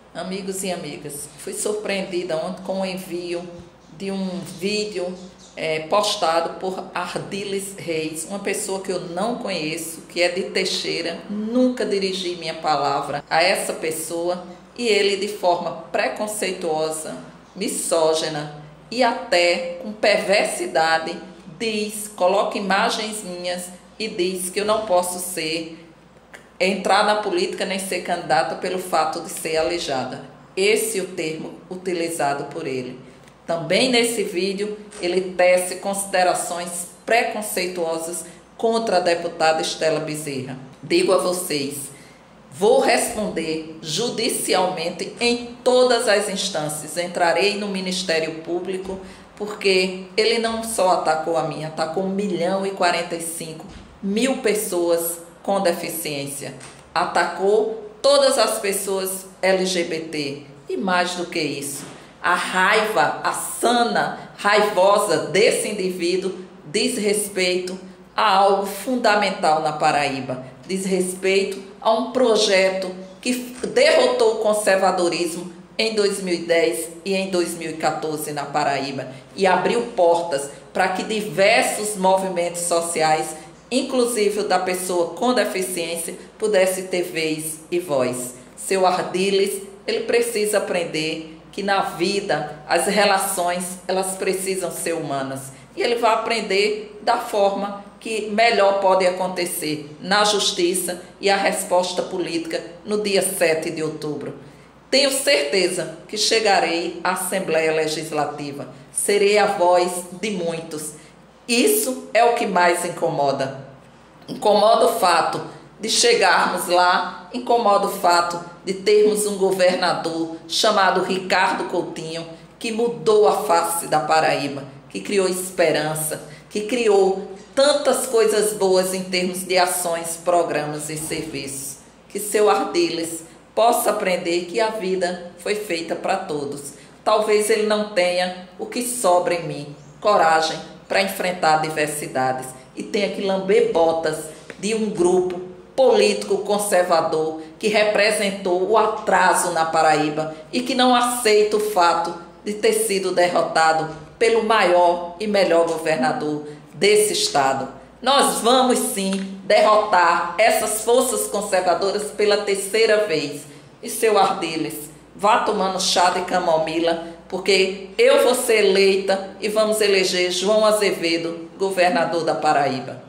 Amigos e amigas, fui surpreendida ontem com o envio de um vídeo postado por Ardiles Reis, uma pessoa que eu não conheço, que é de Teixeira. Nunca dirigi minha palavra a essa pessoa e ele, de forma preconceituosa, misógina e até com perversidade, coloca imagens minhas e diz que eu não posso entrar na política nem ser candidata pelo fato de ser aleijada. Esse é o termo utilizado por ele. Também nesse vídeo ele tece considerações preconceituosas contra a deputada Estela Bezerra. Digo a vocês, vou responder judicialmente em todas as instâncias. Entrarei no Ministério Público porque ele não só atacou a mim, atacou 1.045.000 pessoas com deficiência. Atacou todas as pessoas LGBT. E mais do que isso, a raiva, a sana, raivosa desse indivíduo diz respeito a algo fundamental na Paraíba. Diz respeito a um projeto que derrotou o conservadorismo em 2010 e em 2014 na Paraíba e abriu portas para que diversos movimentos sociais, inclusive o da pessoa com deficiência, pudesse ter vez e voz. Seu Ardiles, ele precisa aprender que na vida as relações elas precisam ser humanas e ele vai aprender da forma que melhor pode acontecer na justiça e a resposta política no dia 7 de outubro. Tenho certeza que chegarei à Assembleia Legislativa, serei a voz de muitos. Isso é o que mais incomoda. Incomoda o fato de chegarmos lá, incomoda o fato de termos um governador chamado Ricardo Coutinho, que mudou a face da Paraíba, que criou esperança, que criou tantas coisas boas em termos de ações, programas e serviços. Que seu Ardiles possa aprender que a vida foi feita para todos. Talvez ele não tenha o que sobra em mim, coragem para enfrentar adversidades, e tenha que lamber botas de um grupo político conservador que representou o atraso na Paraíba e que não aceita o fato de ter sido derrotado pelo maior e melhor governador desse estado. Nós vamos sim derrotar essas forças conservadoras pela terceira vez. E seu Ardiles, vá tomando chá de camomila, porque eu vou ser eleita e vamos eleger João Azevedo, governador da Paraíba.